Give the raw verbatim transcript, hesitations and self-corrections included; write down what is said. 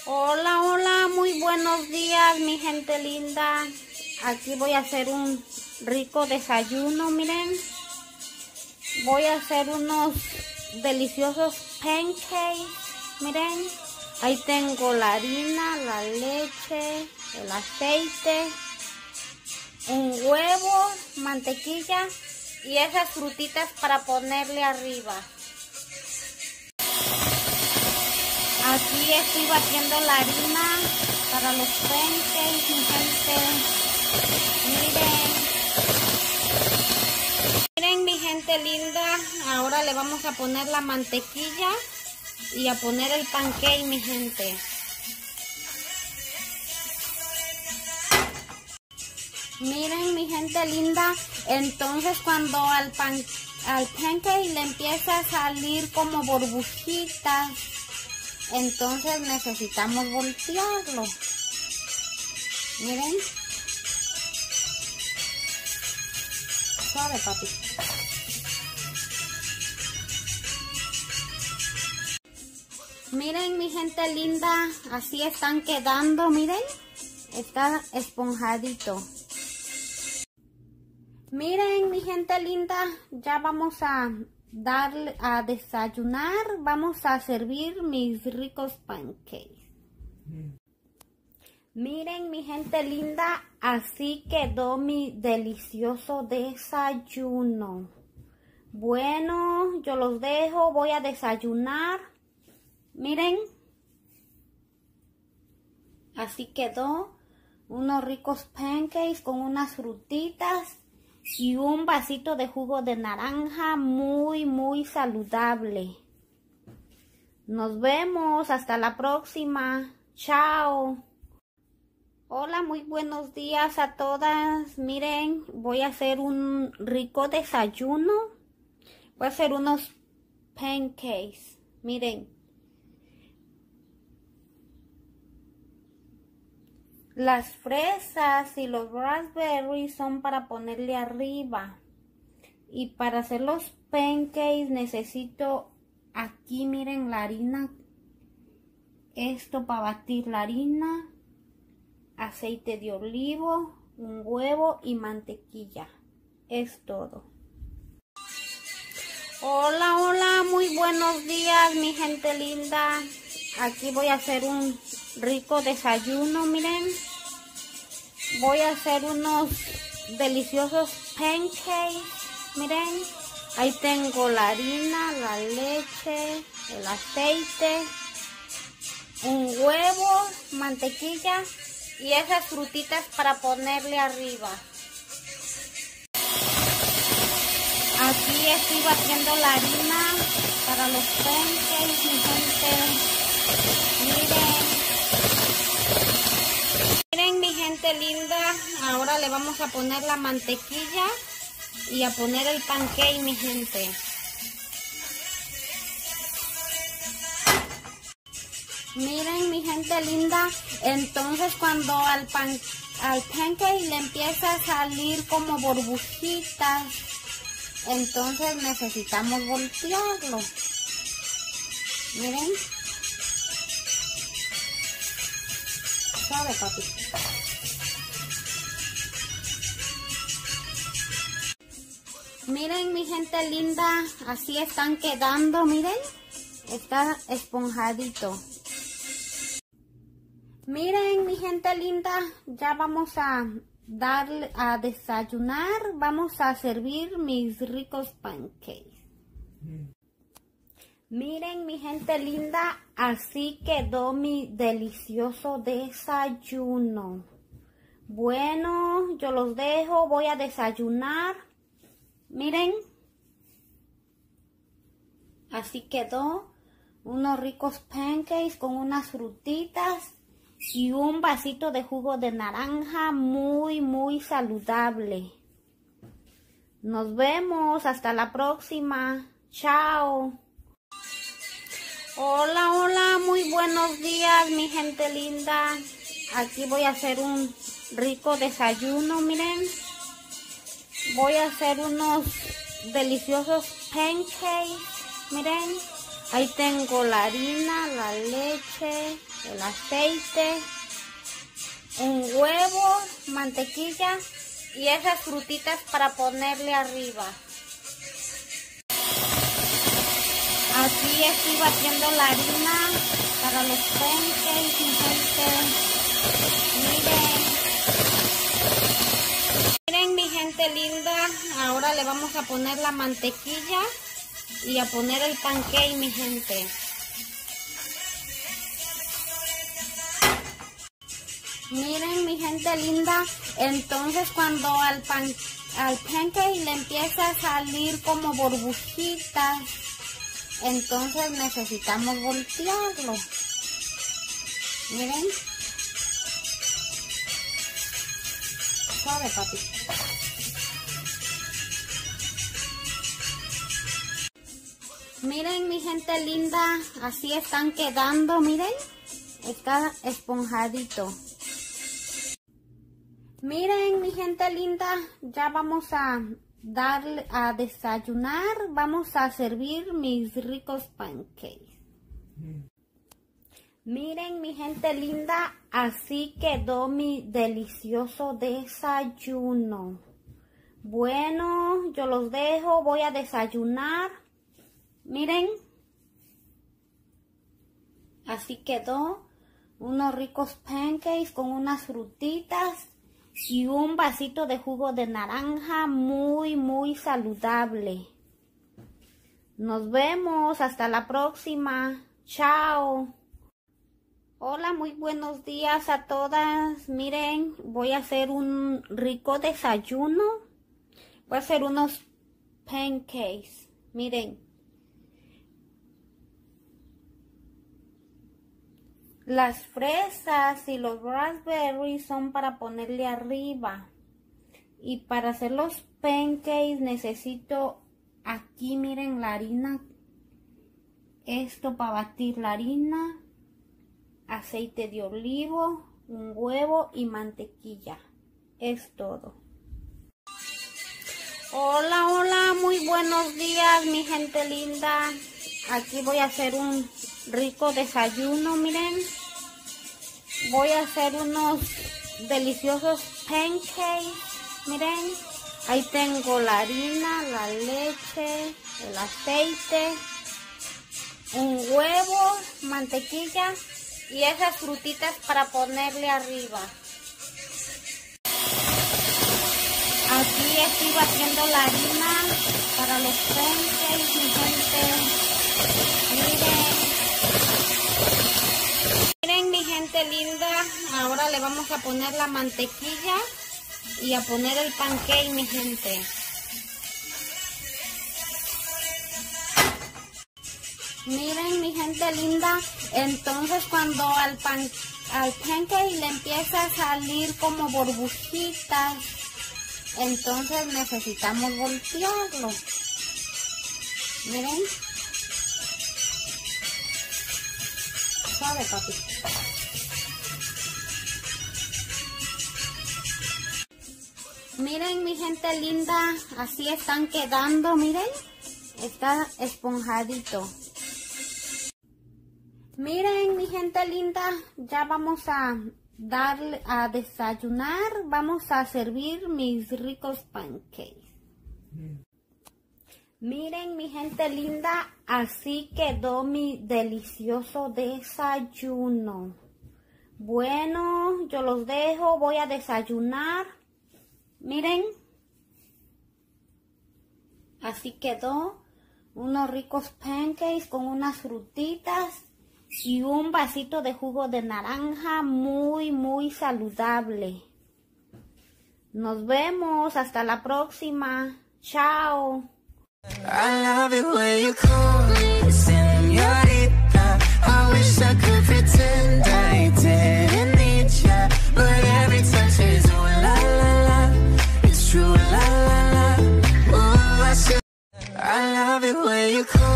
Hola, hola, muy buenos días, mi gente linda. Aquí voy a hacer un rico desayuno, miren. Voy a hacer unos deliciosos pancakes, miren. Ahí tengo la harina, la leche, el aceite, un huevo, mantequilla y esas frutitas para ponerle arriba. Aquí estoy batiendo la harina para los pancakes, mi gente. Miren. Miren, mi gente linda. Ahora le vamos a poner la mantequilla y a poner el pancake, mi gente. Miren, mi gente linda. Entonces cuando al, pan, al pancake le empieza a salir como burbujitas, entonces necesitamos voltearlo. Miren. Suave, papi. Miren, mi gente linda, así están quedando, miren. Está esponjadito. Miren, mi gente linda, ya vamos a darle a desayunar. Vamos a servir mis ricos pancakes. Mm. Miren, mi gente linda, así quedó mi delicioso desayuno. Bueno, yo los dejo, voy a desayunar. Miren, así quedó. Unos ricos pancakes con unas frutitas y un vasito de jugo de naranja muy, muy saludable. Nos vemos, hasta la próxima. Chao. Hola, muy buenos días a todas. Miren, voy a hacer un rico desayuno. Voy a hacer unos pancakes. Miren. Las fresas y los raspberries son para ponerle arriba. Y para hacer los pancakes necesito aquí, miren, la harina. Esto para batir la harina. Aceite de olivo, un huevo y mantequilla. Es todo. Hola, hola, muy buenos días, mi gente linda. Aquí voy a hacer un rico desayuno, miren. Voy a hacer unos deliciosos pancakes, miren. Ahí tengo la harina, la leche, el aceite, un huevo, mantequilla y esas frutitas para ponerle arriba. Aquí estoy batiendo la harina para los pancakes, mi gente. Miren. Miren, mi gente linda. Ahora le vamos a poner la mantequilla y a poner el pancake, mi gente. Miren, mi gente linda, entonces cuando al, pan, al pancake le empieza a salir como burbujitas, entonces necesitamos voltearlo. Miren. Suave, papi. Miren, mi gente linda, así están quedando, miren. Está esponjadito. Miren, mi gente linda, ya vamos a darle a desayunar. Vamos a servir mis ricos pancakes. Mm. Miren, mi gente linda, así quedó mi delicioso desayuno. Bueno, yo los dejo, voy a desayunar. Miren, así quedó. Unos ricos pancakes con unas frutitas y un vasito de jugo de naranja muy, muy saludable. Nos vemos, hasta la próxima. Chao. Hola, hola, muy buenos días, mi gente linda. Aquí voy a hacer un rico desayuno, miren. Voy a hacer unos deliciosos pancakes, miren. Ahí tengo la harina, la leche, el aceite, un huevo, mantequilla y esas frutitas para ponerle arriba. Aquí estoy batiendo la harina para los pancakes, mi gente. Miren. Miren, mi gente linda. Ahora le vamos a poner la mantequilla y a poner el pancake, mi gente. Miren, mi gente linda. Entonces cuando al, pan, al pancake le empieza a salir como burbujitas, entonces necesitamos voltearlo. Miren. Suave, papi. Miren, mi gente linda, así están quedando, miren. Está esponjadito. Miren, mi gente linda, ya vamos a darle a desayunar. Vamos a servir mis ricos pancakes. Mm. Miren, mi gente linda, así quedó mi delicioso desayuno. Bueno, yo los dejo, voy a desayunar. Miren, así quedó. Unos ricos pancakes con unas frutitas y un vasito de jugo de naranja muy, muy saludable. Nos vemos, hasta la próxima. Chao. Hola, muy buenos días a todas. Miren, voy a hacer un rico desayuno. Voy a hacer unos pancakes. Miren. Las fresas y los raspberries son para ponerle arriba. Y para hacer los pancakes necesito aquí, miren, la harina. Esto para batir la harina. Aceite de olivo, un huevo y mantequilla. Es todo. Hola, hola, muy buenos días, mi gente linda. Aquí voy a hacer un rico desayuno, miren. Voy a hacer unos deliciosos pancakes, miren. Ahí tengo la harina, la leche, el aceite, un huevo, mantequilla y esas frutitas para ponerle arriba. Aquí estoy batiendo la harina para los pancakes, mi gente. Miren. Miren, mi gente linda. Ahora le vamos a poner la mantequilla y a poner el pancake, mi gente. Miren, mi gente linda. Entonces cuando al, pan, al pancake le empieza a salir como burbujitas, entonces necesitamos voltearlo. Miren. Suave, papi. Miren, mi gente linda, así están quedando, miren. Está esponjadito. Miren, mi gente linda, ya vamos a darle a desayunar. Vamos a servir mis ricos pancakes. Mm. Miren, mi gente linda, así quedó mi delicioso desayuno. Bueno, yo los dejo, voy a desayunar. Miren, así quedó. Unos ricos pancakes con unas frutitas y un vasito de jugo de naranja muy, muy saludable. Nos vemos, hasta la próxima. Chao. I love it when you call me señorita. I wish I could pretend I didn't need ya, but every touch is ooh la la la. It's true la la la. Ooh, I should. I love it when you call